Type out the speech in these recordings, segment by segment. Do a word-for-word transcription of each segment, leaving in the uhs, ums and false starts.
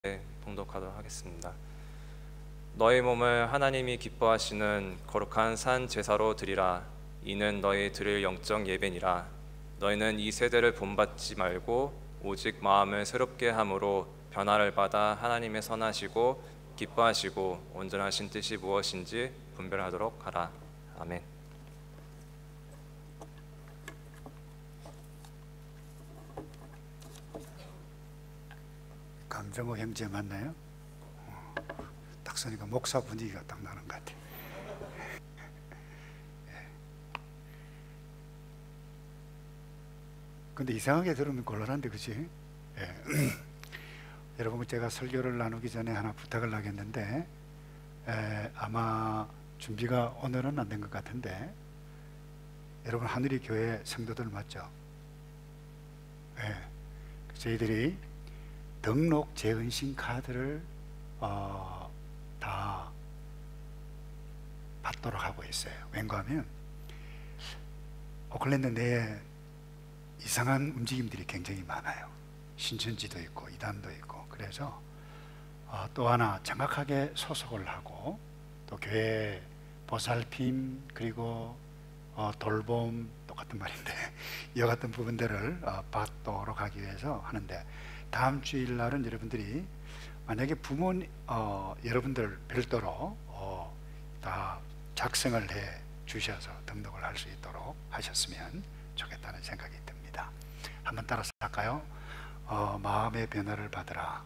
봉독하도록 하겠습니다. 너희 몸을 하나님이 기뻐하시는 거룩한 산 제사로 드리라. 이는 너희 드릴 영적 예배니라. 너희는 이 세대를 본받지 말고 오직 마음을 새롭게 함으로 변화를 받아 하나님의 선하시고 기뻐하시고 온전하신 뜻이 무엇인지 분별하도록 하라. 아멘. 강정호 형제 맞나요? 어, 딱 서니까 목사 분위기가 딱 나는 것 같아요. 예. 근데 이상하게 들으면 곤란한데, 그치? 예. 여러분, 제가 설교를 나누기 전에 하나 부탁을 하겠는데, 에, 아마 준비가 오늘은 안 된 것 같은데, 여러분 하늘이 교회 성도들 맞죠? 예. 저희들이 등록 재은신 카드를 어, 다 받도록 하고 있어요. 왠가하면 오클랜드 내에 이상한 움직임들이 굉장히 많아요. 신천지도 있고 이단도 있고. 그래서 어, 또 하나 정확하게 소속을 하고 또 교회 보살핌 그리고 어, 돌봄, 똑같은 말인데 이와 같은 부분들을 어, 받도록 하기 위해서 하는데, 다음 주일날은 여러분들이 만약에 부모 어, 여러분들 별도로 어, 다 작성을 해 주셔서 등록을 할 수 있도록 하셨으면 좋겠다는 생각이 듭니다. 한번 따라서 할까요? 어, 마음의 변화를 받으라.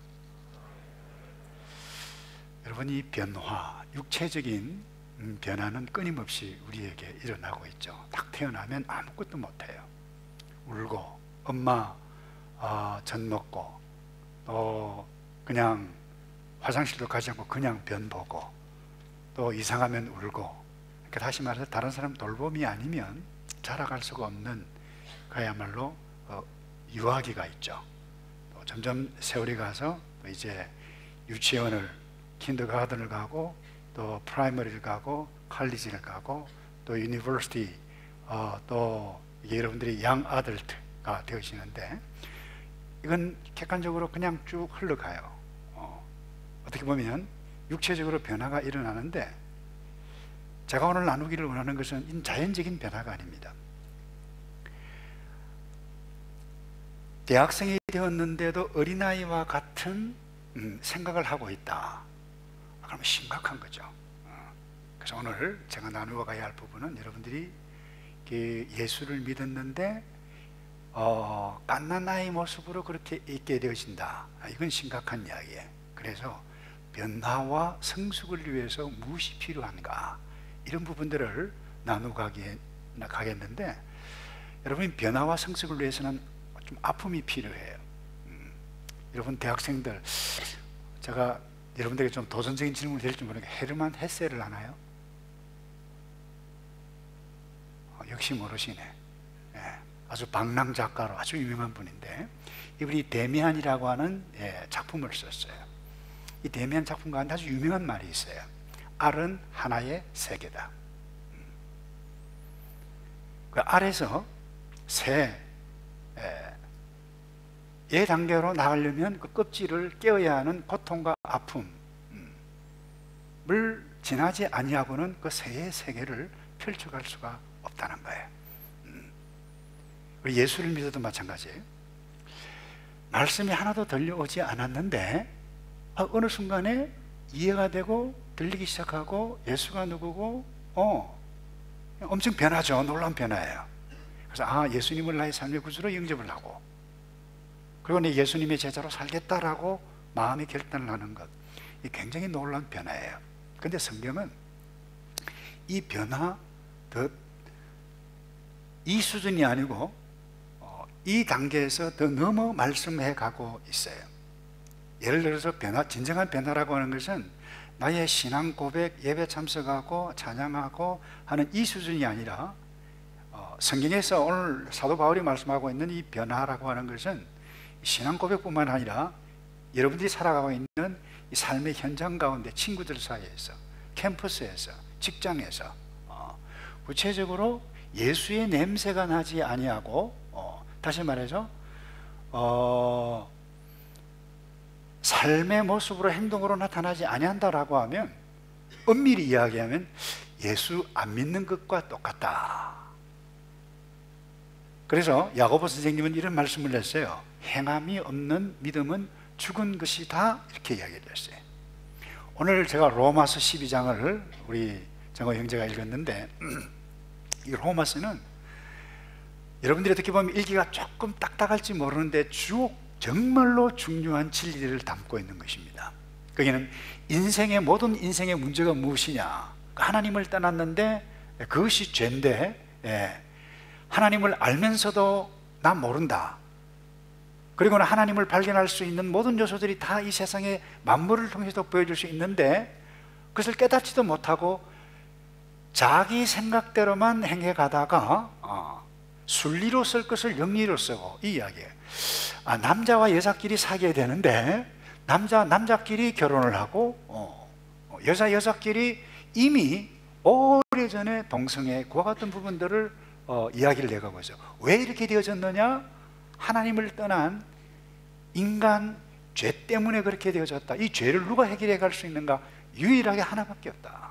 여러분, 이 변화, 육체적인 음, 변화는 끊임없이 우리에게 일어나고 있죠. 딱 태어나면 아무것도 못해요. 울고 엄마 어, 젖 먹고 또 그냥 화장실도 가지 않고 그냥 변 보고 또 이상하면 울고, 그러니까 다시 말해서 다른 사람 돌봄이 아니면 자라갈 수가 없는 그야말로 어, 유아기가 있죠. 또 점점 세월이 가서 또 이제 유치원을 킨더가든을 가고 또 프라이머리를 가고 칼리지를 가고 또 유니버시티 어, 또 이게 여러분들이 양 아덜트가 되시는데, 이건 객관적으로 그냥 쭉 흘러가요. 어, 어떻게 보면 육체적으로 변화가 일어나는데, 제가 오늘 나누기를 원하는 것은 자연적인 변화가 아닙니다. 대학생이 되었는데도 어린아이와 같은 음, 생각을 하고 있다. 그러면 심각한 거죠. 어, 그래서 오늘 제가 나누어 가야 할 부분은, 여러분들이 예수를 믿었는데 어, 갓난아이 모습으로 그렇게 있게 되어진다. 이건 심각한 이야기예요. 그래서 변화와 성숙을 위해서 무엇이 필요한가, 이런 부분들을 나누어 가겠는데, 여러분, 변화와 성숙을 위해서는 좀 아픔이 필요해요. 음, 여러분 대학생들, 제가 여러분들에게 좀 도전적인 질문을 드릴지 모르겠는데, 헤르만 헤세를 아나요? 어, 역시 모르시네. 예, 아주 방랑 작가로 아주 유명한 분인데, 이분이 데미안이라고 하는 예, 작품을 썼어요. 이 데미안 작품 가운데 아주 유명한 말이 있어요. 알은 하나의 세계다. 음. 그 알에서 새 예, 예 단계로 나가려면 그 껍질을 깨어야 하는 고통과 아픔을 지나지 아니하고는 그 새의 세계를 펼쳐갈 수가 없다는 거예요. 음. 예수를 믿어도 마찬가지예요. 말씀이 하나도 들려오지 않았는데 어느 순간에 이해가 되고 들리기 시작하고, 예수가 누구고 어 엄청 변하죠. 놀라운 변화예요. 그래서 아, 예수님을 나의 삶의 구주로 영접을 하고, 그리고 내 예수님의 제자로 살겠다라고 마음의 결단을 하는 것, 이 굉장히 놀라운 변화예요. 그런데 성경은 이 변화, 더 이 수준이 아니고 어, 이 단계에서 더 넘어 말씀해 가고 있어요. 예를 들어서 변화, 진정한 변화라고 하는 것은 나의 신앙 고백, 예배 참석하고 찬양하고 하는 이 수준이 아니라, 어, 성경에서 오늘 사도 바울이 말씀하고 있는 이 변화라고 하는 것은 신앙 고백뿐만 아니라 여러분들이 살아가고 있는 이 삶의 현장 가운데, 친구들 사이에서, 캠퍼스에서, 직장에서 어, 구체적으로 예수의 냄새가 나지 아니하고 어, 다시 말해서 어, 삶의 모습으로 행동으로 나타나지 아니한다라고 하면, 엄밀히 이야기하면 예수 안 믿는 것과 똑같다. 그래서 야고보 선생님은 이런 말씀을 했어요. 행함이 없는 믿음은 죽은 것이다, 이렇게 이야기를 했어요. 오늘 제가 로마서 십이 장을 우리 정호 형제가 읽었는데, 이 로마서는 여러분들이 어떻게 보면 읽기가 조금 딱딱할지 모르는데 쭉 정말로 중요한 진리를 담고 있는 것입니다. 거기는 인생의 모든 인생의 문제가 무엇이냐, 하나님을 떠났는데 그것이 죄인데, 예, 하나님을 알면서도 나 모른다, 그리고는 하나님을 발견할 수 있는 모든 요소들이 다 이 세상의 만물을 통해서 보여줄 수 있는데 그것을 깨닫지도 못하고 자기 생각대로만 행해가다가 어, 순리로 쓸 것을 영리로 쓰고, 이 이야기예요. 아, 남자와 여자끼리 사귀어야 되는데 남자 남자끼리 결혼을 하고 어, 여자 여자끼리 이미 오래전에 동성애, 그와 같은 부분들을 어, 이야기를 해가고 있어요. 왜 이렇게 되어졌느냐? 하나님을 떠난 인간 죄 때문에 그렇게 되어졌다. 이 죄를 누가 해결해 갈 수 있는가? 유일하게 하나밖에 없다.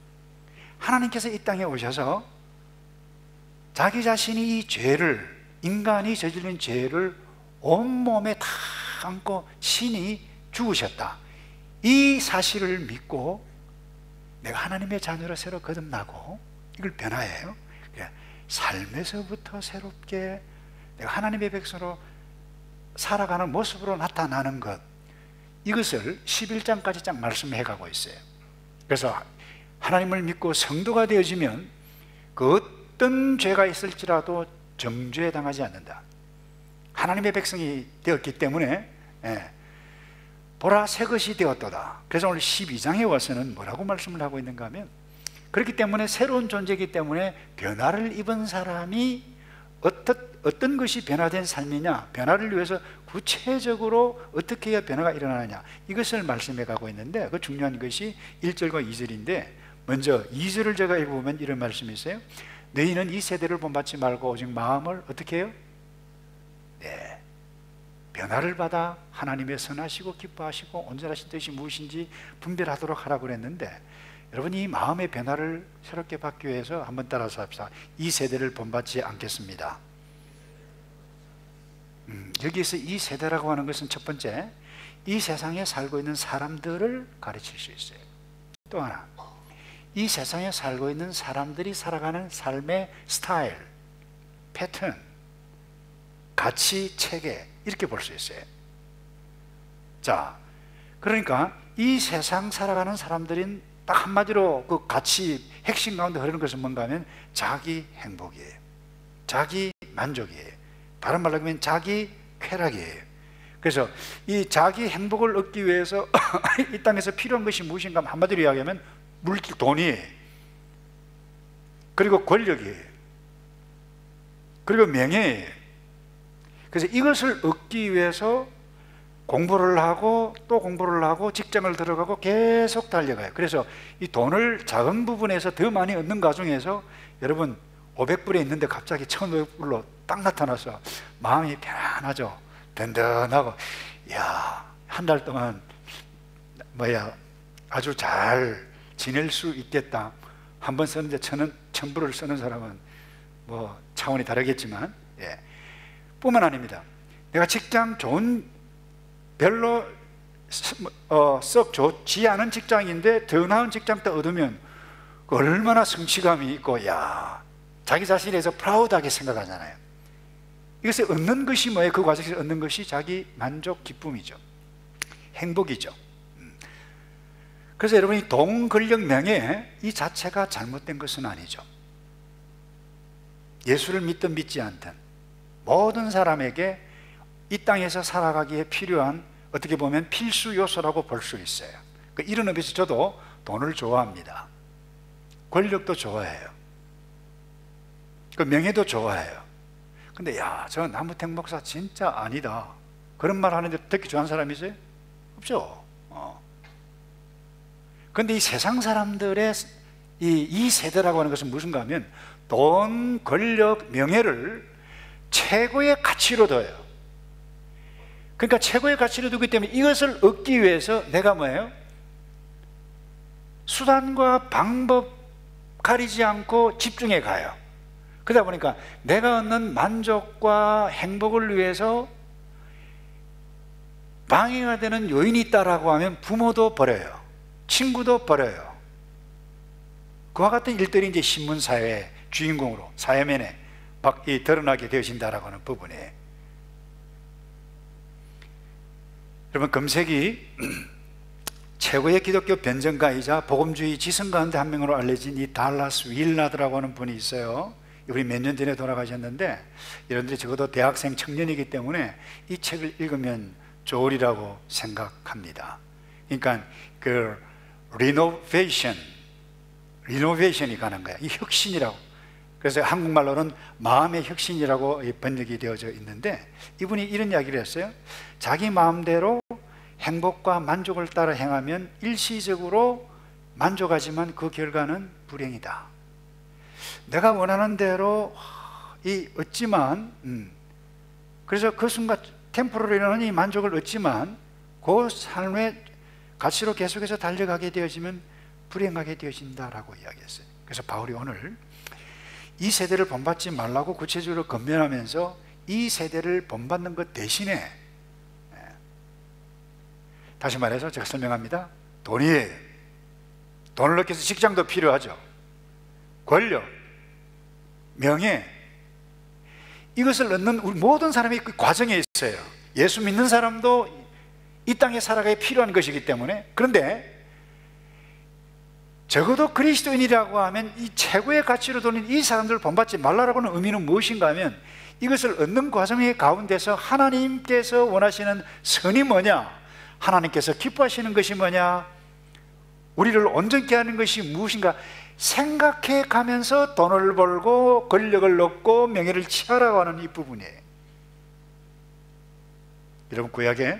하나님께서 이 땅에 오셔서 자기 자신이 이 죄를, 인간이 저지른 죄를 온몸에 다 안고 신이 죽으셨다, 이 사실을 믿고 내가 하나님의 자녀로 새로 거듭나고, 이걸 변화해요. 삶에서부터 새롭게 내가 하나님의 백성으로 살아가는 모습으로 나타나는 것, 이것을 십일 장까지 쫙 말씀해 가고 있어요. 그래서 하나님을 믿고 성도가 되어지면 그 어떤 죄가 있을지라도 정죄에 당하지 않는다. 하나님의 백성이 되었기 때문에, 예, 보라 새 것이 되었도다. 그래서 오늘 십이 장에 와서는 뭐라고 말씀을 하고 있는가 하면, 그렇기 때문에 새로운 존재이기 때문에 변화를 입은 사람이 어떤, 어떤 것이 변화된 삶이냐, 변화를 위해서 구체적으로 어떻게 해야 변화가 일어나느냐, 이것을 말씀해 가고 있는데, 그 중요한 것이 일 절과 이 절인데, 먼저 이 절을 제가 읽어보면 이런 말씀이 있어요. 너희는 이 세대를 본받지 말고 오직 마음을 어떻게 해요? 네, 변화를 받아 하나님의 선하시고 기뻐하시고 온전하신 뜻이 무엇인지 분별하도록 하라고 그랬는데, 여러분, 이 마음의 변화를 새롭게 받기 위해서 한번 따라서 합시다. 이 세대를 본받지 않겠습니다. 음, 여기에서 이 세대라고 하는 것은 첫 번째, 이 세상에 살고 있는 사람들을 가르칠 수 있어요. 또 하나, 이 세상에 살고 있는 사람들이 살아가는 삶의 스타일, 패턴, 가치, 체계, 이렇게 볼 수 있어요. 자, 그러니까 이 세상 살아가는 사람들인 딱 한마디로 그 가치 핵심 가운데 흐르는 것은 뭔가 하면 자기 행복이에요. 자기 만족이에요. 다른 말로 하면 자기 쾌락이에요. 그래서 이 자기 행복을 얻기 위해서 이 땅에서 필요한 것이 무엇인가 하면 한마디로 이야기하면 물질, 돈이에요. 그리고 권력이에요. 그리고 명예예요. 그래서 이것을 얻기 위해서 공부를 하고 또 공부를 하고 직장을 들어가고 계속 달려가요. 그래서 이 돈을 작은 부분에서 더 많이 얻는 과정에서 여러분 오백 불에 있는데 갑자기 천오백 불로 딱 나타나서 마음이 편안하죠. 든든하고, 야, 한 달 동안 뭐야 아주 잘 지낼 수 있겠다. 한 번 쓰는데 천원, 천불을 쓰는 사람은 뭐 차원이 다르겠지만, 예, 뿐만 아닙니다. 내가 직장 좋은, 별로 어, 썩 좋지 않은 직장인데 더 나은 직장 또 얻으면 얼마나 성취감이 있고, 야, 자기 자신에 대해서 프라우드하게 생각하잖아요. 이것을 얻는 것이 뭐예요? 그 과정에서 얻는 것이 자기 만족, 기쁨이죠. 행복이죠. 그래서 여러분이 돈, 권력, 명예, 이 자체가 잘못된 것은 아니죠. 예수를 믿든 믿지 않든 모든 사람에게 이 땅에서 살아가기에 필요한, 어떻게 보면 필수 요소라고 볼 수 있어요. 이런 의미에서 저도 돈을 좋아합니다. 권력도 좋아해요. 그 명예도 좋아해요. 근데 야, 저 나무택 목사 진짜 아니다, 그런 말 하는데 듣기 좋아하는 사람이 있어요? 없죠. 어. 근데 이 세상 사람들의 이, 이 세대라고 하는 것은 무슨가 하면 돈, 권력, 명예를 최고의 가치로 둬요. 그러니까 최고의 가치를 두기 때문에 이것을 얻기 위해서 내가 뭐예요? 수단과 방법 가리지 않고 집중해 가요. 그러다 보니까 내가 얻는 만족과 행복을 위해서 방해가 되는 요인이 있다라고 하면 부모도 버려요. 친구도 버려요. 그와 같은 일들이 이제 신문사회의 주인공으로 사회면에 막 드러나게 되어진다라고 하는 부분이에요. 여러분, 금색이 최고의 기독교 변증가이자 복음주의 지성 가운데 한 명으로 알려진 이 달라스 윌라드라고 하는 분이 있어요. 우리 몇 년 전에 돌아가셨는데 여러분들이 적어도 대학생 청년이기 때문에 이 책을 읽으면 좋으리라고 생각합니다. 그러니까 그 리노베이션, 리노베이션이 가는 거야. 이 혁신이라고. 그래서 한국말로는 마음의 혁신이라고 번역이 되어져 있는데, 이분이 이런 이야기를 했어요. 자기 마음대로 행복과 만족을 따라 행하면 일시적으로 만족하지만 그 결과는 불행이다. 내가 원하는 대로 이 얻지만, 음, 그래서 그 순간 템포로리는 이 만족을 얻지만 그 삶의 가치로 계속해서 달려가게 되어지면 불행하게 되어진다라고 이야기했어요. 그래서 바울이 오늘 이 세대를 본받지 말라고 구체적으로 권면하면서 이 세대를 본받는 것 대신에, 다시 말해서 제가 설명합니다. 돈이, 돈을 얻기 위해서 직장도 필요하죠. 권력, 명예, 이것을 얻는 우리 모든 사람이 그 과정에 있어요. 예수 믿는 사람도 이 땅에 살아가야 필요한 것이기 때문에. 그런데 적어도 그리스도인이라고 하면 이 최고의 가치로 두는 이 사람들을 본받지 말라라고 하는 의미는 무엇인가 하면, 이것을 얻는 과정의 가운데서 하나님께서 원하시는 선이 뭐냐, 하나님께서 기뻐하시는 것이 뭐냐, 우리를 온전케 하는 것이 무엇인가 생각해 가면서 돈을 벌고 권력을 얻고 명예를 취하라고 하는 이 부분이에요. 여러분, 구약에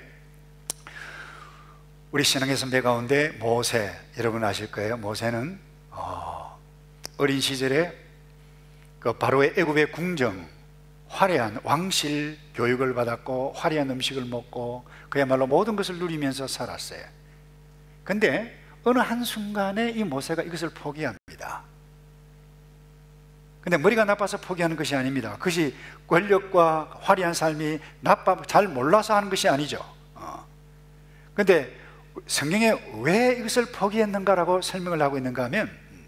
우리 신앙의 선배 가운데 모세, 여러분 아실 거예요. 모세는 어, 어린 시절에 그 바로의 애굽의 궁정, 화려한 왕실 교육을 받았고 화려한 음식을 먹고 그야말로 모든 것을 누리면서 살았어요. 근데 어느 한순간에 이 모세가 이것을 포기합니다. 근데 머리가 나빠서 포기하는 것이 아닙니다. 그것이 권력과 화려한 삶이 나빠, 잘 몰라서 하는 것이 아니죠. 어. 근데 성경에 왜 이것을 포기했는가라고 설명을 하고 있는가 하면,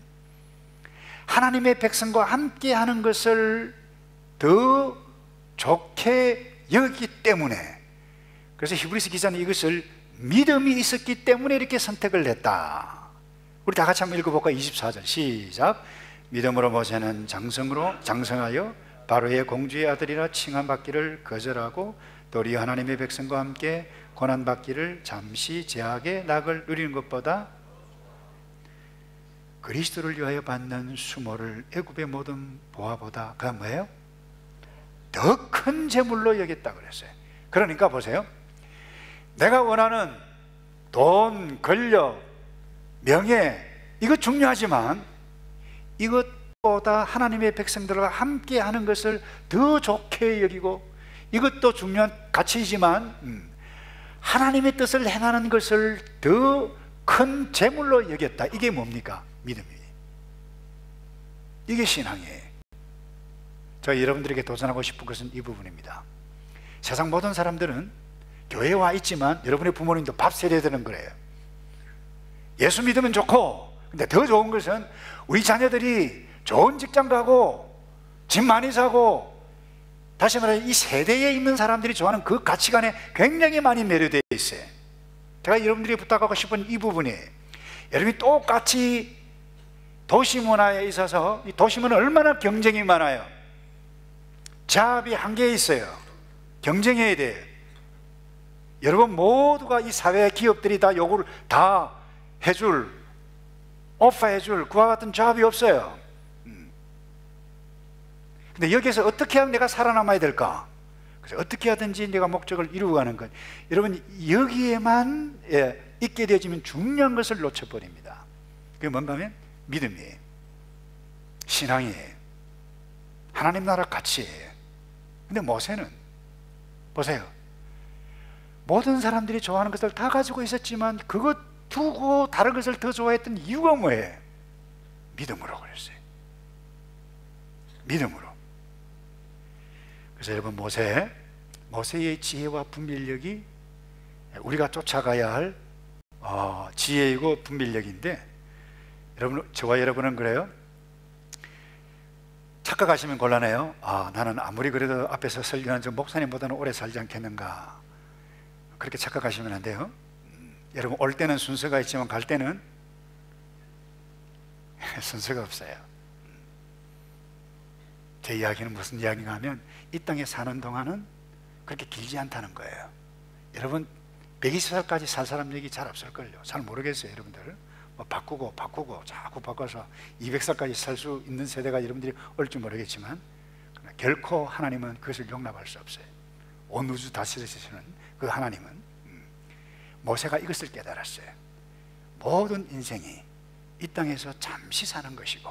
하나님의 백성과 함께 하는 것을 더 좋게 여기기 때문에, 그래서 히브리서 기자는 이것을 믿음이 있었기 때문에 이렇게 선택을 했다. 우리 다 같이 한번 읽어볼까? 이십사 절 시작. 믿음으로 모세는 장성으로 장성하여 바로의 공주의 아들이라 칭함받기를 거절하고 도리 하나님의 백성과 함께 고난받기를 잠시 제약의 낙을 누리는 것보다 그리스도를 위하여 받는 수모를 애굽의 모든 보화보다, 그가 뭐예요? 더 큰 재물로 여겼다 그랬어요. 그러니까 보세요. 내가 원하는 돈, 권력, 명예, 이거 중요하지만 이것보다 하나님의 백성들과 함께 하는 것을 더 좋게 여기고, 이것도 중요한 가치이지만 음, 하나님의 뜻을 행하는 것을 더 큰 재물로 여겼다. 이게 뭡니까? 믿음이에요. 이게 신앙이에요. 저 여러분들에게 도전하고 싶은 것은 이 부분입니다. 세상 모든 사람들은 교회에 와 있지만 여러분의 부모님도 밥 세려야 되는 거예요. 예수 믿으면 좋고, 근데 더 좋은 것은 우리 자녀들이 좋은 직장 가고 집 많이 사고, 다시 말해 이 세대에 있는 사람들이 좋아하는 그 가치관에 굉장히 많이 매료되어 있어요. 제가 여러분들이 부탁하고 싶은 이 부분이, 여러분이 똑같이 도시 문화에 있어서, 이 도시 문화는 얼마나 경쟁이 많아요. 자업이 한계에 있어요. 경쟁해야 돼요. 여러분 모두가 이 사회 기업들이 다 요구를 다 해줄, 오퍼해줄 그와 같은 잡이 없어요. 근데 여기서 어떻게 하면 내가 살아남아야 될까? 그래서 어떻게 하든지 내가 목적을 이루어가는 것, 여러분 여기에만 예, 있게 되어지면 중요한 것을 놓쳐버립니다. 그게 뭔가 하면 믿음이에요. 신앙이에요. 하나님 나라 가치예요. 근데 모세는 보세요. 모든 사람들이 좋아하는 것을 다 가지고 있었지만 그것 두고 다른 것을 더 좋아했던 이유가 뭐예요? 믿음으로 그랬어요. 믿음으로. 그래서 여러분, 모세 모세의 지혜와 분별력이 우리가 쫓아가야 할 어, 지혜이고 분별력인데, 여러분, 저와 여러분은 그래요. 착각하시면 곤란해요. 아, 나는 아무리 그래도 앞에서 설교한 저 목사님보다는 오래 살지 않겠는가, 그렇게 착각하시면 안 돼요. 음, 여러분, 올 때는 순서가 있지만 갈 때는 순서가 없어요. 제 이야기는 무슨 이야기가 하면, 이 땅에 사는 동안은 그렇게 길지 않다는 거예요. 여러분, 백이십 살까지 살 사람 얘기 잘 없을걸요. 잘 모르겠어요. 여러분들 뭐 바꾸고 바꾸고 자꾸 바꿔서 이백 살까지 살 수 있는 세대가 여러분들이 올지 모르겠지만, 결코 하나님은 그것을 용납할 수 없어요. 온 우주 다스리시는 그 하나님은, 음, 모세가 이것을 깨달았어요. 모든 인생이 이 땅에서 잠시 사는 것이고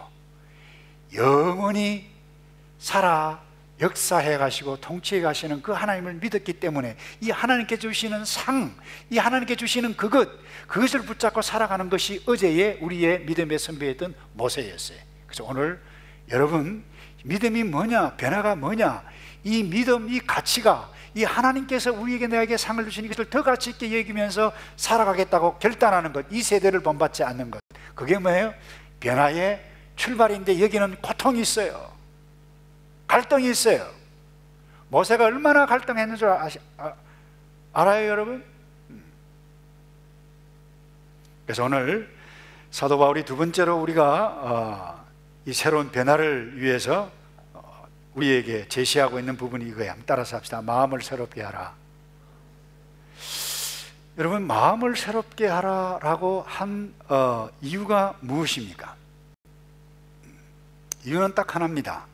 영원히 살아 역사해 가시고 통치해 가시는 그 하나님을 믿었기 때문에, 이 하나님께 주시는 상, 이 하나님께 주시는 그것, 그것을 붙잡고 살아가는 것이 어제의 우리의 믿음의 선배였던 모세였어요. 그래서 오늘 여러분, 믿음이 뭐냐, 변화가 뭐냐, 이 믿음, 이 가치가, 이 하나님께서 우리에게 내게 상을 주신 것을 더 가치 있게 여기면서 살아가겠다고 결단하는 것, 이 세대를 본받지 않는 것, 그게 뭐예요? 변화의 출발인데, 여기는 고통이 있어요. 갈등이 있어요. 모세가 얼마나 갈등했는 줄 아시, 아, 알아요, 여러분? 그래서 오늘 사도 바울이 두 번째로 우리가 어, 이 새로운 변화를 위해서 어, 우리에게 제시하고 있는 부분이 이거예요. 한번 따라서 합시다. 마음을 새롭게 하라. 여러분, 마음을 새롭게 하라라고 한 어, 이유가 무엇입니까? 이유는 딱 하나입니다.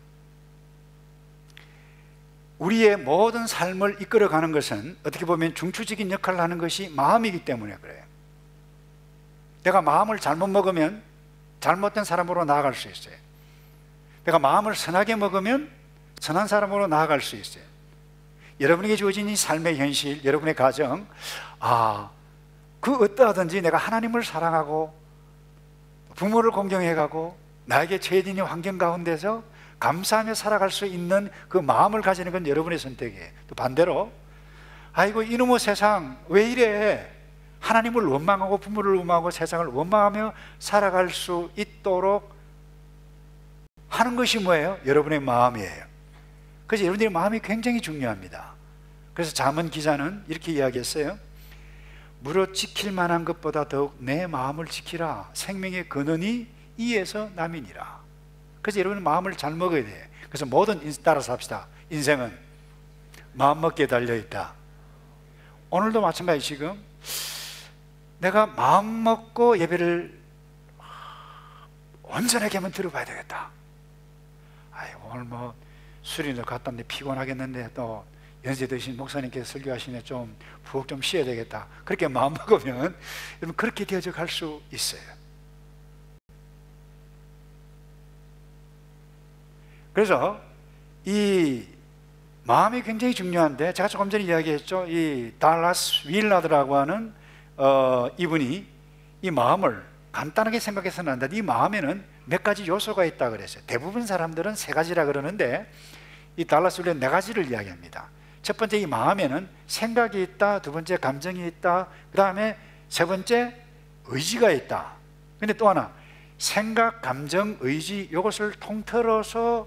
우리의 모든 삶을 이끌어가는 것은 어떻게 보면 중추적인 역할을 하는 것이 마음이기 때문에 그래요. 내가 마음을 잘못 먹으면 잘못된 사람으로 나아갈 수 있어요. 내가 마음을 선하게 먹으면 선한 사람으로 나아갈 수 있어요. 여러분에게 주어진 이 삶의 현실, 여러분의 가정, 아, 그 어떠하든지 내가 하나님을 사랑하고 부모를 공경해가고 나에게 처해진 이 환경 가운데서 감사하며 살아갈 수 있는 그 마음을 가지는 건 여러분의 선택이에요. 또 반대로, 아이고 이놈의 세상 왜 이래, 하나님을 원망하고 부모를 원망하고 세상을 원망하며 살아갈 수 있도록 하는 것이 뭐예요? 여러분의 마음이에요. 그래서 여러분들의 마음이 굉장히 중요합니다. 그래서 잠언 기자는 이렇게 이야기했어요. 무릇 지킬 만한 것보다 더욱 내 마음을 지키라. 생명의 근원이 이에서 남이니라. 그래서 여러분, 마음을 잘 먹어야 돼요. 그래서 모든 인생, 따라서 합시다. 인생은 마음 먹기에 달려있다. 오늘도 마찬가지. 지금 내가 마음 먹고 예배를 온전하게 한번 들어봐야 되겠다. 아이, 오늘 뭐 술이나 갔다 왔는데 피곤하겠는데 또 연세 드신 목사님께서 설교하시네, 좀 푹 좀 쉬어야 되겠다. 그렇게 마음 먹으면 여러분, 그렇게 되어져 갈 수 있어요. 그래서 이 마음이 굉장히 중요한데, 제가 조금 전에 이야기했죠. 이 달라스 윌라드라고 하는 어, 이분이 이 마음을 간단하게 생각해서는 안 돼. 이 마음에는 몇 가지 요소가 있다 그랬어요. 대부분 사람들은 세 가지라 그러는데, 이 달라스 윌라드 네 가지를 이야기합니다. 첫 번째, 이 마음에는 생각이 있다. 두 번째, 감정이 있다. 그 다음에 세 번째, 의지가 있다. 근데 또 하나, 생각, 감정, 의지, 이것을 통틀어서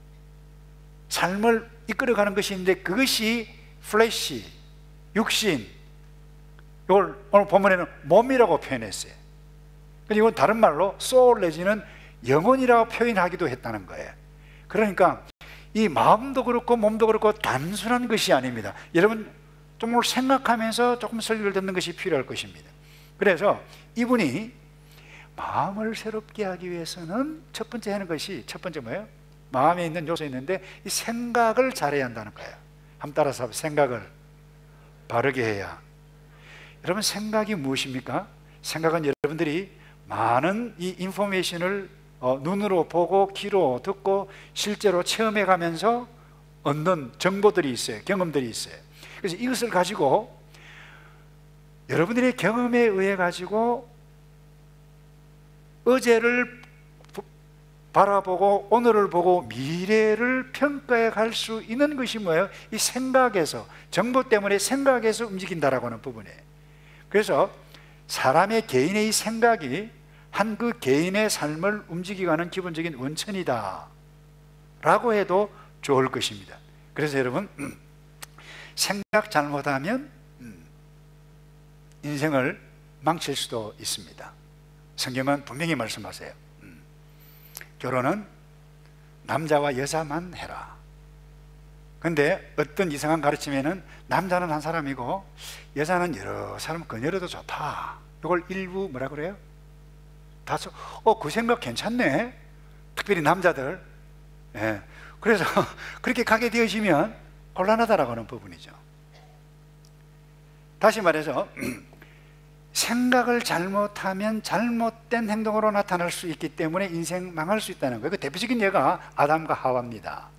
삶을 이끌어가는 것이 있는데, 그것이 플래시, 육신, 이걸 오늘 본문에는 몸이라고 표현했어요. 이건 다른 말로 소울 내지는 영혼이라고 표현하기도 했다는 거예요. 그러니까 이 마음도 그렇고 몸도 그렇고 단순한 것이 아닙니다. 여러분, 좀 생각하면서 조금 설교를 듣는 것이 필요할 것입니다. 그래서 이분이 마음을 새롭게 하기 위해서는 첫 번째 하는 것이, 첫 번째 뭐예요? 마음에 있는 요소 있는데, 이 생각을 잘해야 한다는 거예요. 한번 따라서 생각을 바르게 해야. 여러분, 생각이 무엇입니까? 생각은 여러분들이 많은 이 인포메이션을 어, 눈으로 보고 귀로 듣고 실제로 체험해 가면서 얻는 정보들이 있어요. 경험들이 있어요. 그래서 이것을 가지고 여러분들의 경험에 의해 가지고 어제를 바라보고 오늘을 보고 미래를 평가해 갈 수 있는 것이 뭐예요? 이 생각에서, 정보 때문에 생각에서 움직인다라고 하는 부분이에요. 그래서 사람의 개인의 이 생각이 한 그 개인의 삶을 움직이게 하는 기본적인 원천이다 라고 해도 좋을 것입니다. 그래서 여러분, 생각 잘못하면 인생을 망칠 수도 있습니다. 성경은 분명히 말씀하세요. 음. 결혼은 남자와 여자만 해라. 근데 어떤 이상한 가르침에는 남자는 한 사람이고 여자는 여러 사람 거녀려도 좋다. 이걸 일부 뭐라 그래요? 다소 어, 그 생각 괜찮네. 특별히 남자들. 예. 그래서 그렇게 가게 되어지면 곤란하다라고 하는 부분이죠. 다시 말해서 생각을 잘못하면 잘못된 행동으로 나타날 수 있기 때문에 인생 망할 수 있다는 거예요. 그 대표적인 예가 아담과 하와입니다.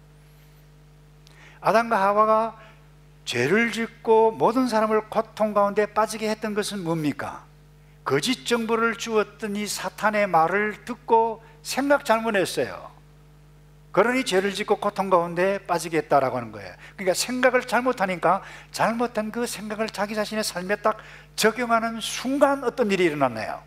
아담과 하와가 죄를 짓고 모든 사람을 고통 가운데 빠지게 했던 것은 뭡니까? 거짓 정보를 주었던 이 사탄의 말을 듣고 생각 잘못했어요. 그러니 죄를 짓고 고통 가운데 빠지게 했다라고 하는 거예요. 그러니까 생각을 잘못하니까 잘못한 그 생각을 자기 자신의 삶에 딱 적용하는 순간 어떤 일이 일어났나요?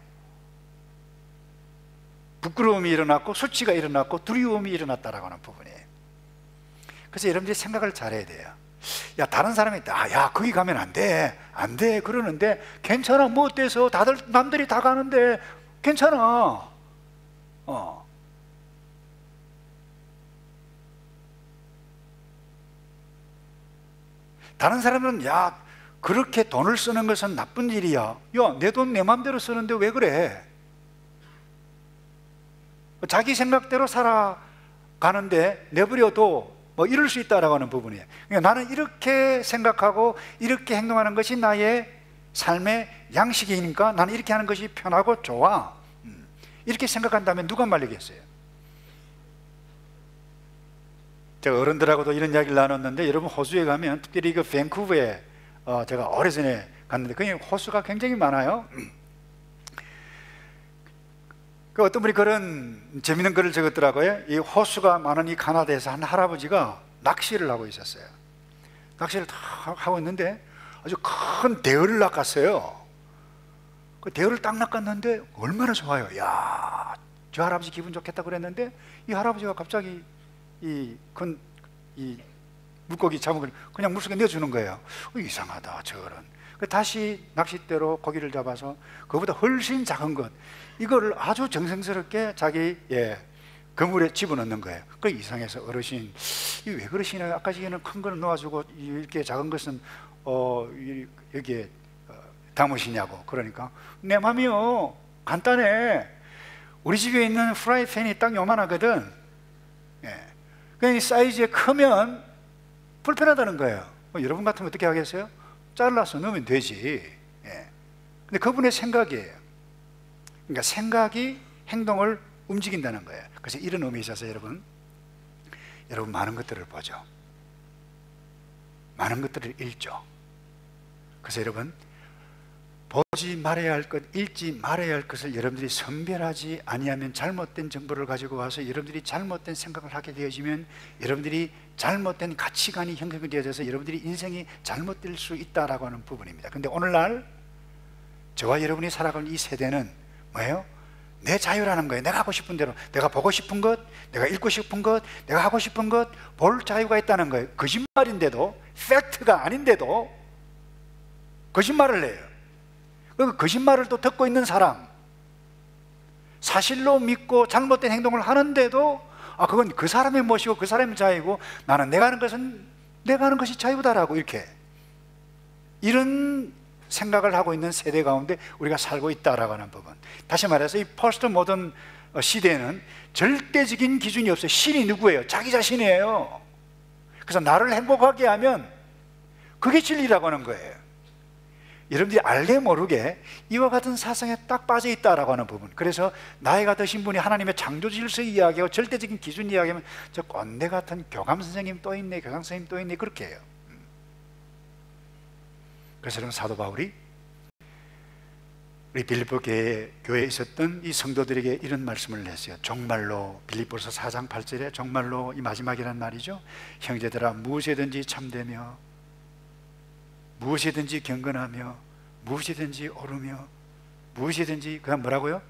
부끄러움이 일어났고 수치가 일어났고 두려움이 일어났다라고 하는 부분이에요. 그래서 여러분들이 생각을 잘해야 돼요. 야, 다른 사람이 있다. 야, 거기 가면 안 돼. 안 돼. 그러는데 괜찮아. 뭐 어때서? 다들 남들이 다 가는데 괜찮아. 어. 다른 사람은 야, 그렇게 돈을 쓰는 것은 나쁜 일이야. 야, 내 돈 내 마음대로 쓰는데 왜 그래? 자기 생각대로 살아가는데 내버려도 뭐 이럴 수 있다라고 하는 부분이에요. 그러니까 나는 이렇게 생각하고 이렇게 행동하는 것이 나의 삶의 양식이니까 나는 이렇게 하는 것이 편하고 좋아. 이렇게 생각한다면 누가 말리겠어요? 제가 어른들하고도 이런 이야기를 나눴는데, 여러분 호수에 가면 특별히 그 밴쿠버에 어, 제가 오래전에 갔는데 거기 호수가 굉장히 많아요. 그 어떤 분이 그런 재밌는 글을 적었더라고요. 이 호수가 많은 이 가나다에서 한 할아버지가 낚시를 하고 있었어요. 낚시를 다 하고 있는데 아주 큰 대어를 낚았어요. 그 대어를 딱 낚았는데 얼마나 좋아요. 야, 저 할아버지 기분 좋겠다 그랬는데 이 할아버지가 갑자기 이 큰 이 물고기 잡은 걸 그냥 물속에 내주는 거예요. 어, 이상하다 저런. 그 다시 낚싯대로 고기를 잡아서 그보다 훨씬 작은 것, 이거를 아주 정성스럽게 자기 예 그물에 집어넣는 거예요. 그 이상해서 어르신, 이 왜 그러시나요? 아까 전에는 큰 걸 놓아주고 이렇게 작은 것은 어 여기에 어, 담으시냐고. 그러니까 내 맘이요, 간단해. 우리 집에 있는 프라이팬이 딱 요만하거든. 예. 그 사이즈에 크면 불편하다는 거예요. 뭐 여러분 같으면 어떻게 하겠어요? 잘라서 넣으면 되지. 예. 근데 그분의 생각이에요. 그러니까 생각이 행동을 움직인다는 거예요. 그래서 이런 의미에 있어서 여러분, 여러분 많은 것들을 보죠. 많은 것들을 읽죠. 그래서 여러분, 보지 말아야 할 것, 읽지 말아야 할 것을 여러분들이 선별하지 아니하면 잘못된 정보를 가지고 와서 여러분들이 잘못된 생각을 하게 되어지면 여러분들이 잘못된 가치관이 형성이 되어져서 여러분들이 인생이 잘못될 수 있다라고 하는 부분입니다. 그런데 오늘날 저와 여러분이 살아가는 이 세대는 뭐예요? 내 자유라는 거예요. 내가 하고 싶은 대로, 내가 보고 싶은 것, 내가 읽고 싶은 것, 내가 하고 싶은 것 볼 자유가 있다는 거예요. 거짓말인데도, 팩트가 아닌데도 거짓말을 해요. 그 거짓말을 또 듣고 있는 사람, 사실로 믿고 잘못된 행동을 하는데도 아, 그건 그 사람의 몫이고 그 사람의 자유고 나는 내가 하는 것은 내가 하는 것이 자유다라고, 이렇게 이런 생각을 하고 있는 세대 가운데 우리가 살고 있다라고 하는 부분. 다시 말해서 이 포스트 모던 시대에는 절대적인 기준이 없어요. 신이 누구예요? 자기 자신이에요. 그래서 나를 행복하게 하면 그게 진리라고 하는 거예요. 여러분들이 알게 모르게 이와 같은 사상에 딱 빠져 있다라고 하는 부분. 그래서 나이가 드신 분이 하나님의 창조 질서 이야기하고 절대적인 기준 이야기하면 저 꼰대 같은 교감 선생님 또 있네, 교장 선생님 또 있네, 그렇게 해요. 그래서 여러분, 사도 바울이 우리 빌립보 교회, 교회에 있었던 이 성도들에게 이런 말씀을 했어요. 정말로, 빌립보서 사 장 팔 절에 정말로, 이 마지막이란 말이죠. 형제들아, 무엇이든지 참되며 무엇이든지 경건하며 무엇이든지 옳으며 무엇이든지, 그 다음 뭐라고요?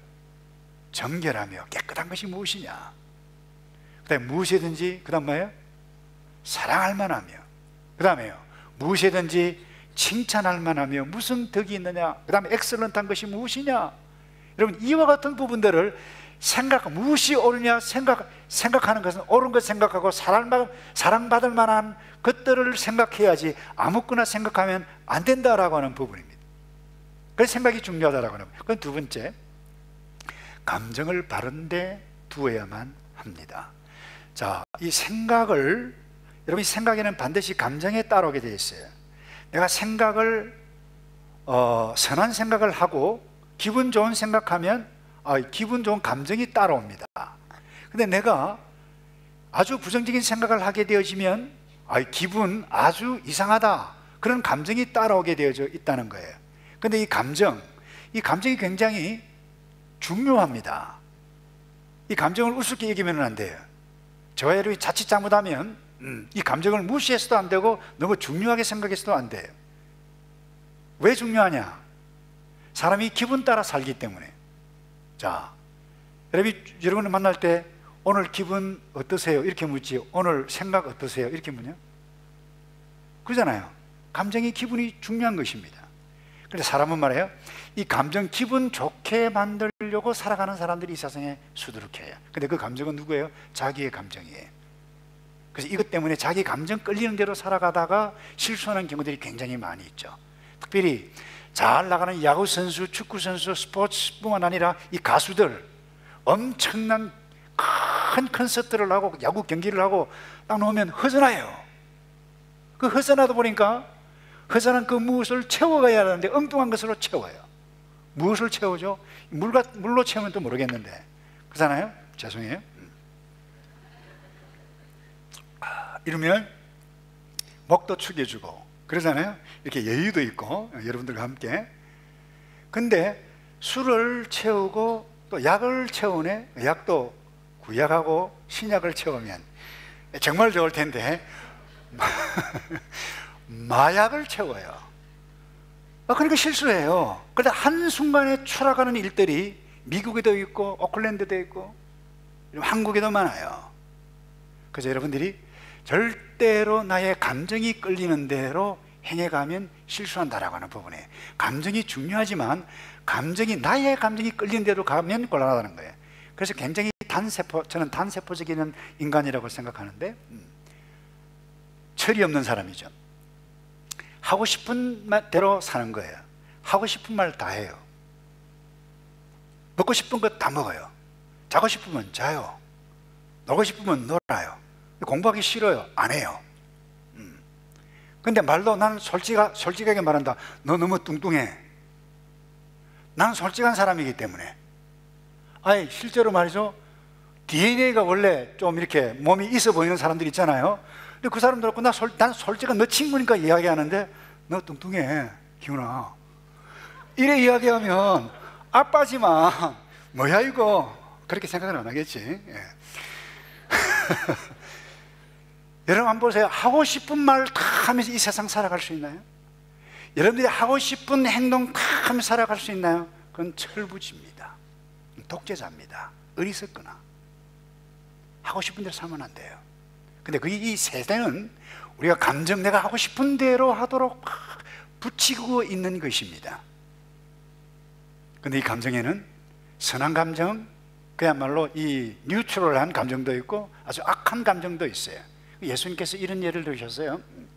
정결하며 깨끗한 것이 무엇이냐. 그 다음에 무엇이든지, 그 다음 뭐예요? 사랑할 만하며, 그 다음에요 무엇이든지 칭찬할 만하며 무슨 덕이 있느냐, 그 다음에 엑셀런트한 것이 무엇이냐. 여러분, 이와 같은 부분들을 생각, 무엇이 옳으냐 생각, 생각하는 것은 옳은 것 생각하고 사랑받, 사랑받을 만한 것들을 생각해야지 아무거나 생각하면 안 된다라고 하는 부분입니다. 그래서 생각이 중요하다라고 하는. 그건 두 번째, 감정을 바른 데 두어야만 합니다. 자, 이 생각을, 여러분, 이 생각에는 반드시 감정에 따라오게 되어 있어요. 내가 생각을 어, 선한 생각을 하고 기분 좋은 생각하면 아, 기분 좋은 감정이 따라옵니다. 근데 내가 아주 부정적인 생각을 하게 되어지면 아, 기분 아주 이상하다, 그런 감정이 따라오게 되어져 있다는 거예요. 근데 이 감정, 이 감정이 굉장히 중요합니다. 이 감정을 우습게 여기면 안 돼요. 저와 여러분이 자칫 잘못하면 음, 이 감정을 무시해서도 안 되고 너무 중요하게 생각해서도 안 돼요. 왜 중요하냐? 사람이 기분 따라 살기 때문에. 자, 여러분이 여러분을 만날 때 오늘 기분 어떠세요? 이렇게 묻지, 오늘 생각 어떠세요? 이렇게 묻냐? 그러잖아요. 감정이, 기분이 중요한 것입니다. 그런데 사람은 말이에요, 이 감정, 기분 좋게 만들려고 살아가는 사람들이 이 세상에 수두룩해요. 근데 그 감정은 누구예요? 자기의 감정이에요. 그래서 이것 때문에 자기 감정 끌리는 대로 살아가다가 실수하는 경우들이 굉장히 많이 있죠. 특별히 잘 나가는 야구 선수, 축구 선수, 스포츠뿐만 아니라 이 가수들, 엄청난 큰 콘서트를 하고 야구 경기를 하고 딱 놓으면 허전해요. 그 허전하다 보니까 허전한 그 무엇을 채워가야 하는데 엉뚱한 것으로 채워요. 무엇을 채우죠? 물과, 물로 채우면 또 모르겠는데, 그렇잖아요? 죄송해요. 이러면 목도 축여주고 그러잖아요. 이렇게 여유도 있고 여러분들과 함께. 근데 술을 채우고 또 약을 채우네. 약도 구약하고 신약을 채우면 정말 좋을 텐데 마약을 채워요. 그러니까 실수해요. 그런데 한순간에 추락하는 일들이 미국에도 있고 오클랜드도 있고 한국에도 많아요. 그래서 여러분들이 절대로 나의 감정이 끌리는 대로 행해가면 실수한다라고 하는 부분에, 감정이 중요하지만 감정이, 나의 감정이 끌리는 대로 가면 곤란하다는 거예요. 그래서 굉장히 단세포, 저는 단세포적인 인간이라고 생각하는데, 음, 철이 없는 사람이죠. 하고 싶은 대로 사는 거예요. 하고 싶은 말 다 해요. 먹고 싶은 것 다 먹어요. 자고 싶으면 자요. 놀고 싶으면 놀아요. 공부하기 싫어요. 안 해요. 음. 근데 말도 나는 솔직하, 솔직하게 말한다. 너 너무 뚱뚱해. 나는 솔직한 사람이기 때문에. 아니, 실제로 말이죠. 디엔에이가 원래 좀 이렇게 몸이 있어 보이는 사람들 있잖아요. 근데 그 사람들, 나 솔, 난 솔직한 너 친구니까 이야기하는데, 너 뚱뚱해, 기훈아. 이래 이야기하면, 아빠지만, 뭐야, 이거. 그렇게 생각은 안 하겠지. 예. 여러분 한번 보세요. 하고 싶은 말 다 하면서 이 세상 살아갈 수 있나요? 여러분들이 하고 싶은 행동 다 하면서 살아갈 수 있나요? 그건 철부지입니다. 독재자입니다. 어리석거나 하고 싶은 대로 살면 안 돼요. 근데 그 이 세대는 우리가 감정, 내가 하고 싶은 대로 하도록 붙이고 있는 것입니다. 근데 이 감정에는 선한 감정, 그야말로 이 뉴트럴한 감정도 있고 아주 악한 감정도 있어요. 예수님께서 이런 예를 들으셨어요.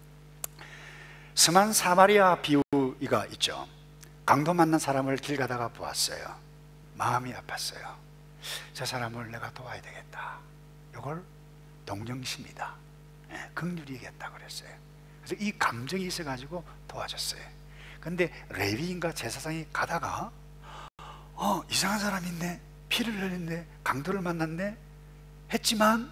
스만 사마리아 비유가 있죠. 강도 만난 사람을 길 가다가 보았어요. 마음이 아팠어요. 저 사람을 내가 도와야 되겠다. 이걸 동정심이다, 네, 긍휼이겠다 그랬어요. 그래서 이 감정이 있어가지고 도와줬어요. 근데 레위인과 제사장이 가다가 어 이상한 사람이 있네, 피를 흘렸네, 강도를 만났네 했지만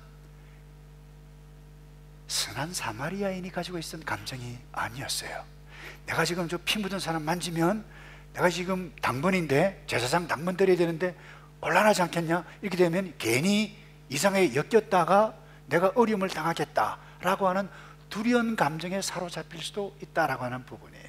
선한 사마리아인이 가지고 있던 감정이 아니었어요. 내가 지금 저 피 묻은 사람 만지면 내가 지금 당번인데 제사장 당번 드려야 되는데 곤란하지 않겠냐? 이렇게 되면 괜히 이상하게 엮였다가 내가 어려움을 당하겠다라고 하는 두려운 감정에 사로잡힐 수도 있다라고 하는 부분이에요.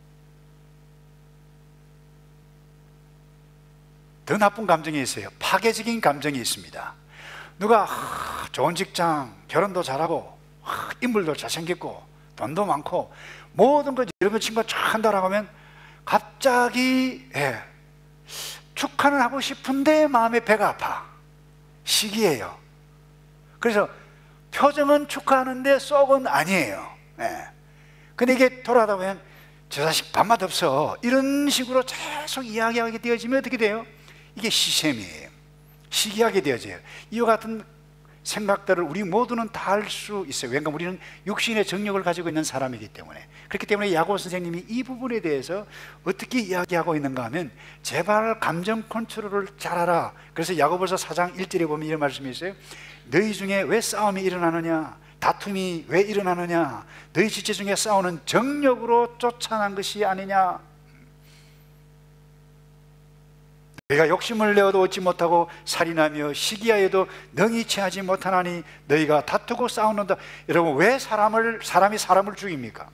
더 나쁜 감정이 있어요. 파괴적인 감정이 있습니다. 누가 하, 좋은 직장, 결혼도 잘하고 하, 인물도 잘생겼고 돈도 많고 모든 것 이런 거 친구가 쫙 한다라고 하면 갑자기 예, 축하는 하고 싶은데 마음에 배가 아파. 시기예요. 그래서 표정은 축하하는데 속은 아니에요. 예. 근데 이게 돌아가다 보면 저 자식 밥맛 없어 이런 식으로 계속 이야기하게 되어지면 어떻게 돼요? 이게 시샘이에요. 시기하게 되어져요. 이와 같은 생각들을 우리 모두는 다 할 수 있어요. 왜냐하면 우리는 육신의 정력을 가지고 있는 사람이기 때문에. 그렇기 때문에 야고보 선생님이 이 부분에 대해서 어떻게 이야기하고 있는가 하면 제발 감정 컨트롤을 잘하라. 그래서 야고보서 사 장 일 절에 보면 이런 말씀이 있어요. 너희 중에 왜 싸움이 일어나느냐, 다툼이 왜 일어나느냐, 너희 지체 중에 싸우는 정력으로 쫓아난 것이 아니냐. 너희가 욕심을 내어도 얻지 못하고 살인하며 시기하여도 능히 취하지 못하나니 너희가 다투고 싸우는다. 여러분, 왜 사람을 사람이 사람을 죽입니까?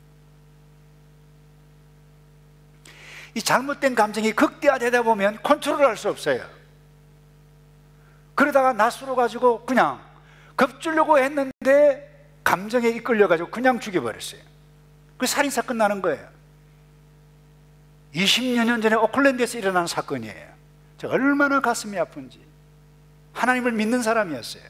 이 잘못된 감정이 극대화되다 보면 컨트롤할 수 없어요. 그러다가 낯으로 가지고 그냥 겁주려고 했는데 감정에 이끌려 가지고 그냥 죽여버렸어요. 그 살인사 끝나는 거예요. 이십여 년 전에 오클랜드에서 일어난 사건이에요. 저 얼마나 가슴이 아픈지. 하나님을 믿는 사람이었어요.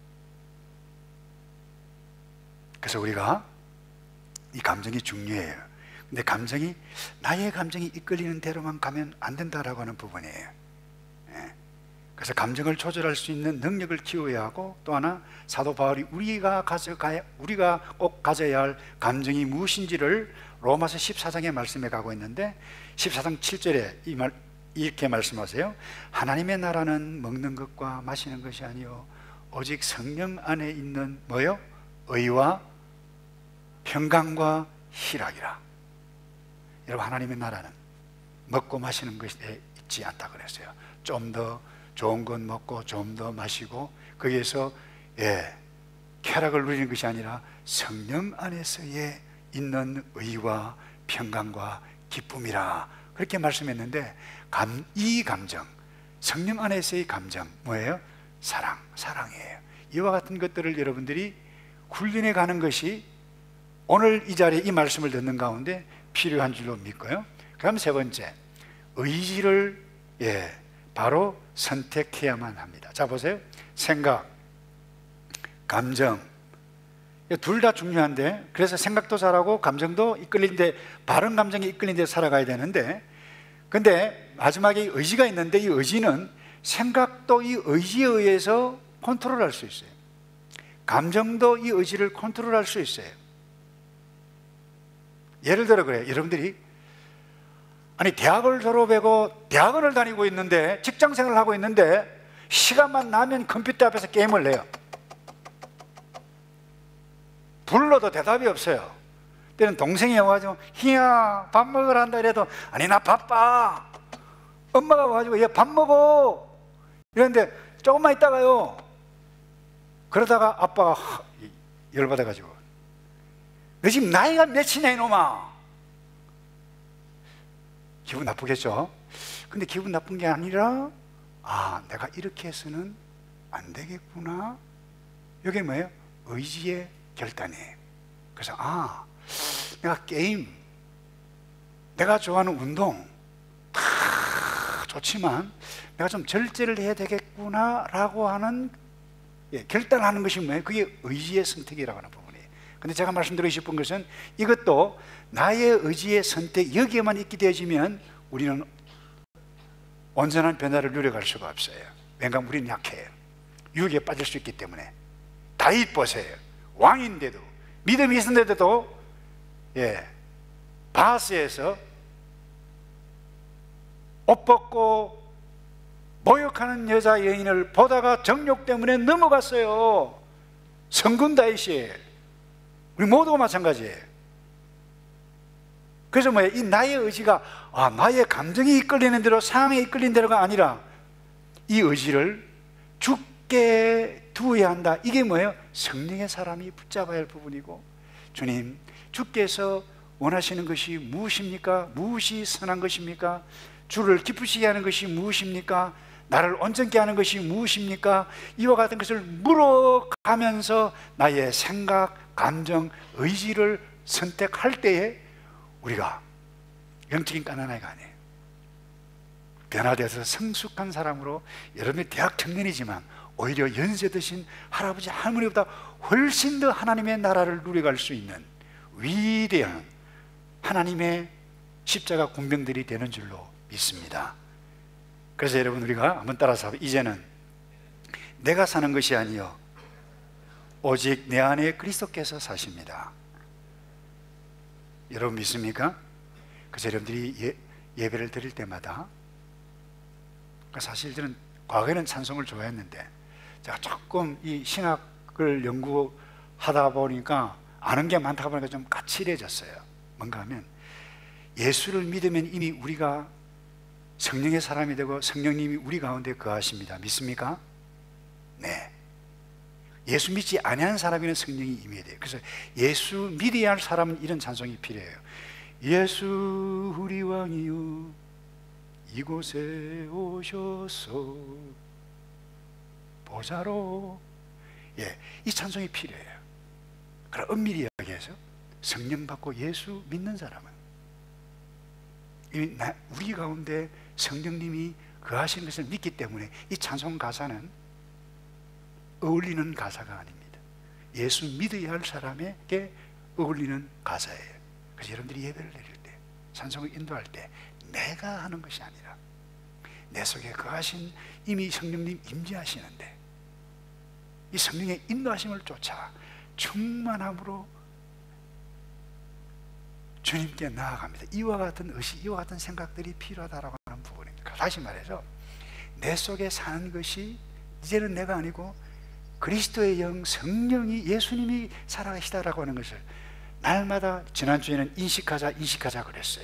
그래서 우리가 이 감정이 중요해요. 근데 감정이 나의 감정이 이끌리는 대로만 가면 안 된다라고 하는 부분이에요. 예. 그래서 감정을 조절할 수 있는 능력을 키워야 하고, 또 하나 사도 바울이 우리가 가져가야 우리가 꼭 가져야 할 감정이 무엇인지를 로마서 십사 장에 말씀해 가고 있는데, 십사 장 칠 절에 이 말, 이렇게 말씀하세요. 하나님의 나라는 먹는 것과 마시는 것이 아니요 오직 성령 안에 있는 뭐요? 의와 평강과 희락이라. 여러분, 하나님의 나라는 먹고 마시는 것에 있지 않다 그랬어요. 좀 더 좋은 것 먹고 좀 더 마시고 거기에서 예, 쾌락을 누리는 것이 아니라 성령 안에서의 있는 의와 평강과 기쁨이라, 그렇게 말씀했는데, 감, 이 감정, 성령 안에서의 감정 뭐예요? 사랑, 사랑이에요. 이와 같은 것들을 여러분들이 훈련해 가는 것이 오늘 이 자리에 이 말씀을 듣는 가운데 필요한 줄로 믿고요. 그다음 세 번째, 의지를 예, 바로 선택해야만 합니다. 자, 보세요. 생각, 감정, 둘 다 중요한데, 그래서 생각도 잘하고 감정도 이끌리는데, 바른 감정이 이끌리는데 살아가야 되는데, 근데 마지막에 의지가 있는데, 이 의지는 생각도 이 의지에 의해서 컨트롤할 수 있어요. 감정도 이 의지를 컨트롤할 수 있어요. 예를 들어 그래요. 여러분들이 아니 대학을 졸업하고 대학원을 다니고 있는데, 직장생활을 하고 있는데 시간만 나면 컴퓨터 앞에서 게임을 해요. 불러도 대답이 없어요. 때는 동생이 와가지고 희야 밥 먹으라 한다 이래도 아니 나 바빠. 엄마가 와가지고 얘 밥 먹어 이랬는데 조금만 있다가요, 그러다가 아빠가 하, 열받아가지고 너 지금 나이가 몇이냐 이놈아. 기분 나쁘겠죠. 근데 기분 나쁜 게 아니라, 아 내가 이렇게 해서는 안 되겠구나. 이게 뭐예요? 의지의 결단이에요. 그래서 아 내가 게임, 내가 좋아하는 운동 다 좋지만 내가 좀 절제를 해야 되겠구나 라고 하는 예, 결단하는 것이 뭐예요? 그게 의지의 선택이라고 하는 부분이에요. 근데 제가 말씀드리고 싶은 것은 이것도 나의 의지의 선택, 여기에만 있게 되어지면 우리는 온전한 변화를 누려갈 수가 없어요. 왜냐하면 우리는 약해요. 유혹에 빠질 수 있기 때문에. 다윗 보세요. 왕인데도, 믿음이 있었는데도 예, 바하스에서 옷 벗고 모욕하는 여자 여인을 보다가 정욕 때문에 넘어갔어요. 성군 다윗이. 우리 모두가 마찬가지예요. 그래서 뭐야, 이 나의 의지가 아, 나의 감정이 이끌리는 대로, 상황에 이끌리는 대로가 아니라 이 의지를 주께 두어야 한다. 이게 뭐예요? 성령의 사람이 붙잡아야 할 부분이고, 주님, 주께서 원하시는 것이 무엇입니까? 무엇이 선한 것입니까? 주를 기쁘시게 하는 것이 무엇입니까? 나를 온전케 하는 것이 무엇입니까? 이와 같은 것을 물어가면서 나의 생각, 감정, 의지를 선택할 때에 우리가 영적인 깐난아이가 아니에요. 변화되어서 성숙한 사람으로, 여러분이 대학 청년이지만 오히려 연세 드신 할아버지 할머니보다 훨씬 더 하나님의 나라를 누려갈 수 있는 위대한 하나님의 십자가 군병들이 되는 줄로 믿습니다. 그래서 여러분, 우리가 한번 따라서, 이제는 내가 사는 것이 아니요 오직 내 안에 그리스도께서 사십니다. 여러분 믿습니까? 그래서 여러분들이 예, 예배를 드릴 때마다, 사실 저는 과거에는 찬송을 좋아했는데 제가 조금 이 신학을 연구하다 보니까 아는 게 많다 보니까 좀 까칠해졌어요. 뭔가 하면, 예수를 믿으면 이미 우리가 성령의 사람이 되고 성령님이 우리 가운데 거하십니다. 믿습니까? 네. 예수 믿지 아니한 사람에는 성령이 임해야 돼요. 그래서 예수 믿어야 할 사람은 이런 찬송이 필요해요. 예수 우리 왕이여 이곳에 오셔서 보자로. 예, 이 찬송이 필요해요. 그럼 엄밀히 이야기해서 성령 받고 예수 믿는 사람은 우리 가운데 성령님이 거하시는 것을 믿기 때문에 이 찬송 가사는 어울리는 가사가 아닙니다. 예수 믿어야 할 사람에게 어울리는 가사예요. 그래서 여러분들이 예배를 드릴 때, 찬송을 인도할 때 내가 하는 것이 아니라 내 속에 거하신 이미 성령님 임재하시는데 이 성령의 인도하심을 쫓아 충만함으로 주님께 나아갑니다. 이와 같은 의식, 이와 같은 생각들이 필요하다라고 하는 부분입니다. 다시 말해서 내 속에 사는 것이 이제는 내가 아니고 그리스도의 영, 성령이, 예수님이 살아계시다라고 하는 것을 날마다, 지난주에는 인식하자 인식하자 그랬어요.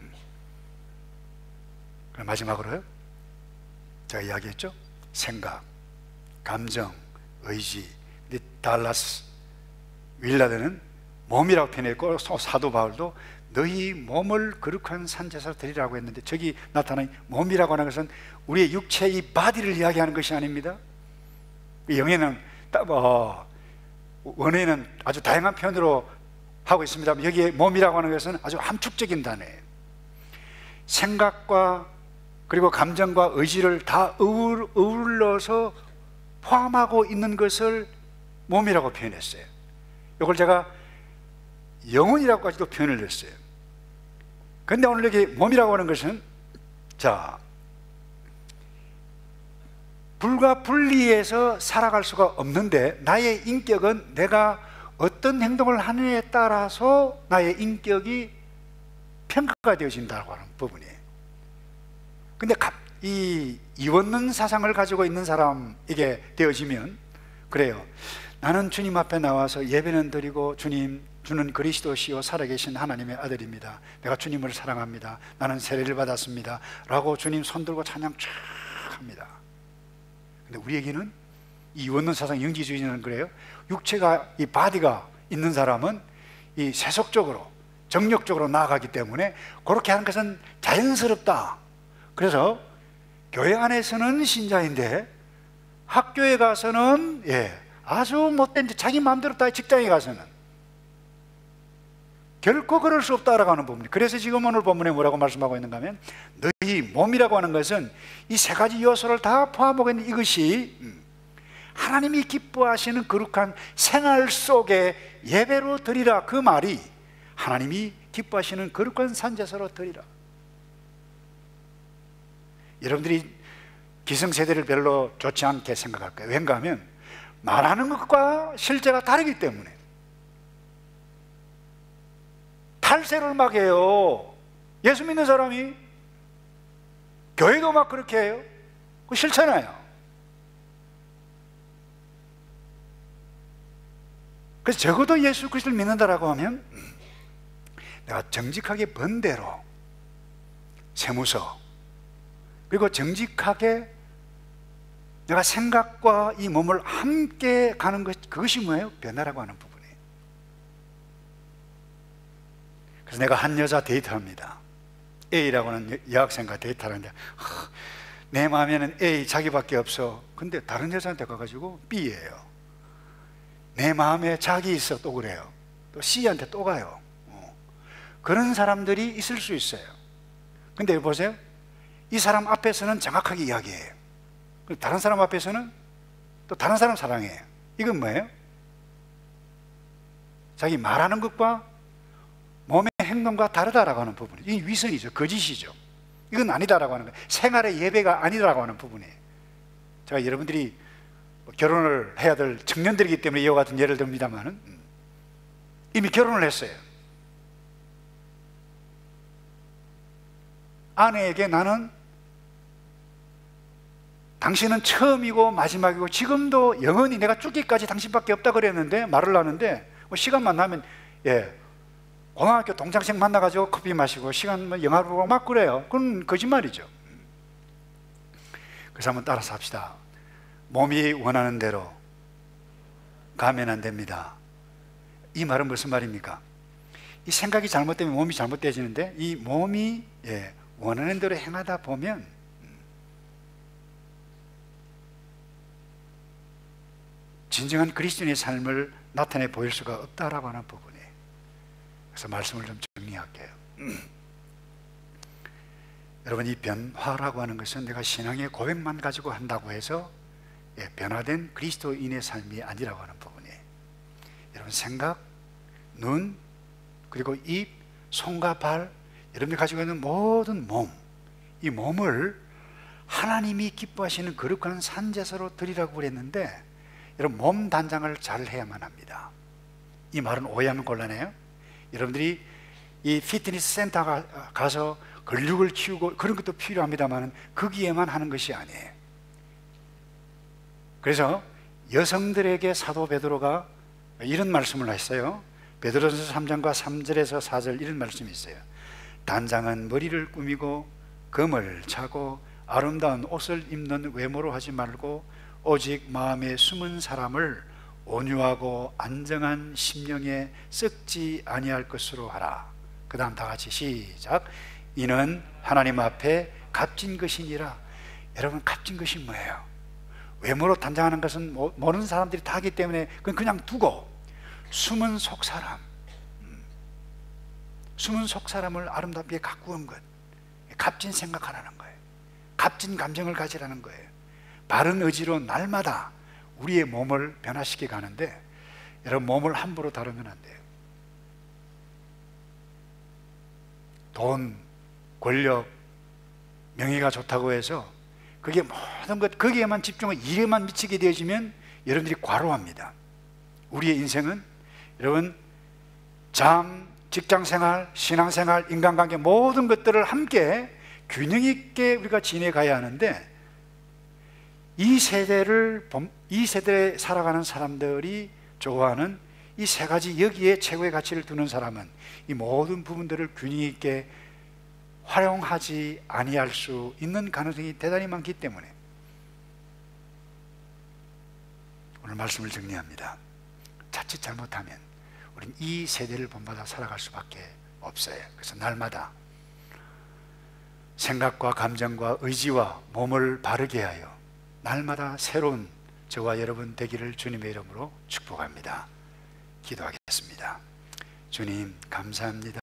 그럼 마지막으로요, 제가 이야기했죠? 생각, 감정, 의지. 근데 달라스 윌라드는 몸이라고 표현했고, 사도 바울도 너희 몸을 거룩한 산제사로 드리라고 했는데, 저기 나타난 몸이라고 하는 것은 우리의 육체의 바디를 이야기하는 것이 아닙니다. 영어에는, 어, 원어에는 아주 다양한 표현으로 하고 있습니다. 여기에 몸이라고 하는 것은 아주 함축적인 단어예요. 생각과 그리고 감정과 의지를 다 어울, 어울러서 포함하고 있는 것을 몸이라고 표현했어요. 이걸 제가 영혼이라고까지도 표현을 했어요. 그런데 오늘 여기 몸이라고 하는 것은, 자, 불과 분리해서 살아갈 수가 없는데, 나의 인격은 내가 어떤 행동을 하느냐에 따라서 나의 인격이 평가가 되어진다고 하는 부분이에요. 근데 이 이원론 사상을 가지고 있는 사람에게 되어지면 그래요. 나는 주님 앞에 나와서 예배는 드리고, 주님, 주는 그리스도시요 살아계신 하나님의 아들입니다. 내가 주님을 사랑합니다. 나는 세례를 받았습니다. 라고 주님 손들고 찬양 쫙 합니다. 근데 우리에게는 이 이원론 사상 영지주의는 그래요. 육체가, 이 바디가 있는 사람은 이 세속적으로, 정력적으로 나아가기 때문에 그렇게 하는 것은 자연스럽다. 그래서 교회 안에서는 신자인데 학교에 가서는, 예, 아주 못된, 자기 마음대로 다, 직장에 가서는 결코 그럴 수 없다라고 하는 부분이. 그래서 지금 오늘 본문에 뭐라고 말씀하고 있는가 하면, 너희 몸이라고 하는 것은 이 세 가지 요소를 다 포함하고 있는 이것이 하나님이 기뻐하시는 거룩한 생활 속에 예배로 드리라. 그 말이 하나님이 기뻐하시는 거룩한 산제사로 드리라. 여러분들이 기성세대를 별로 좋지 않게 생각할 거예요. 왠가 하면 말하는 것과 실제가 다르기 때문에. 탈세를 막 해요. 예수 믿는 사람이. 교회도 막 그렇게 해요. 그거 싫잖아요. 그래서 적어도 예수 그리스도를 믿는다라고 하면 내가 정직하게 번 대로 세무서, 그리고 정직하게 내가 생각과 이 몸을 함께 가는 것, 그것이 뭐예요? 변화라고 하는 부분이에요. 그래서 내가 한 여자 데이트합니다. A라고 하는 여학생과 데이트하는데 하, 내 마음에는 A 자기밖에 없어. 근데 다른 여자한테 가가지고 B예요. 내 마음에 자기 있어 또 그래요. 또 C한테 또 가요. 어. 그런 사람들이 있을 수 있어요. 근데 보세요, 이 사람 앞에서는 정확하게 이야기해요. 다른 사람 앞에서는 또 다른 사람 사랑해요. 이건 뭐예요? 자기 말하는 것과 몸의 행동과 다르다라고 하는 부분. 이 위선이죠. 거짓이죠. 이건 아니다라고 하는 거예요. 생활의 예배가 아니다라고 하는 부분이에요. 제가 여러분들이 결혼을 해야 될 청년들이기 때문에 이와 같은 예를 듭니다만 이미 결혼을 했어요. 아내에게 나는 당신은 처음이고 마지막이고 지금도 영원히 내가 죽기까지 당신밖에 없다 그랬는데, 말을 하는데 뭐 시간만 나면 예 고등학교 동창생 만나가지고 커피 마시고 시간만 영화 보고 막 그래요. 그건 거짓말이죠. 그래서 한번 따라서 합시다. 몸이 원하는 대로 가면 안 됩니다. 이 말은 무슨 말입니까? 이 생각이 잘못되면 몸이 잘못되어지는데, 이 몸이 예, 원하는 대로 행하다 보면 진정한 그리스도인의 삶을 나타내 보일 수가 없다라고 하는 부분이에요. 그래서 말씀을 좀 정리할게요. 여러분, 이 변화라고 하는 것은 내가 신앙의 고백만 가지고 한다고 해서 예, 변화된 그리스도인의 삶이 아니라고 하는 부분이에요. 여러분, 생각, 눈, 그리고 입, 손과 발, 여러분이 가지고 있는 모든 몸, 이 몸을 하나님이 기뻐하시는 거룩한 산제사로 드리라고 그랬는데, 여러분, 몸 단장을 잘 해야만 합니다. 이 말은 오해하면 곤란해요. 여러분들이 이 피트니스 센터 가서 근육을 키우고 그런 것도 필요합니다만 거기에만 하는 것이 아니에요. 그래서 여성들에게 사도 베드로가 이런 말씀을 했어요. 베드로전서 삼 장과 삼 절에서 사 절 이런 말씀이 있어요. 단장은 머리를 꾸미고 금을 차고 아름다운 옷을 입는 외모로 하지 말고 오직 마음에 숨은 사람을 온유하고 안정한 심령에 썩지 아니할 것으로 하라. 그 다음 다 같이 시작. 이는 하나님 앞에 값진 것이니라. 여러분, 값진 것이 뭐예요? 외모로 단장하는 것은 모르는 사람들이 다 하기 때문에 그건 그냥 두고, 숨은 속사람, 숨은 속사람을 아름답게 가꾸는 것, 값진 생각하라는 거예요. 값진 감정을 가지라는 거예요. 바른 의지로 날마다 우리의 몸을 변화시켜 가는데, 여러분, 몸을 함부로 다루면 안 돼요. 돈, 권력, 명예가 좋다고 해서 그게 모든 것, 거기에만 집중하고 일에만 미치게 되어지면 여러분들이 과로합니다. 우리의 인생은 여러분, 잠, 직장생활, 신앙생활, 인간관계 모든 것들을 함께 균형 있게 우리가 지내가야 하는데, 이 세대를 이 세대에 살아가는 사람들이 좋아하는 이 세 가지, 여기에 최고의 가치를 두는 사람은 이 모든 부분들을 균형 있게 활용하지 아니할 수 있는 가능성이 대단히 많기 때문에 오늘 말씀을 정리합니다. 자칫 잘못하면 우리는 이 세대를 본받아 살아갈 수밖에 없어요. 그래서 날마다 생각과 감정과 의지와 몸을 바르게 하여 날마다 새로운 저와 여러분 되기를 주님의 이름으로 축복합니다. 기도하겠습니다. 주님, 감사합니다.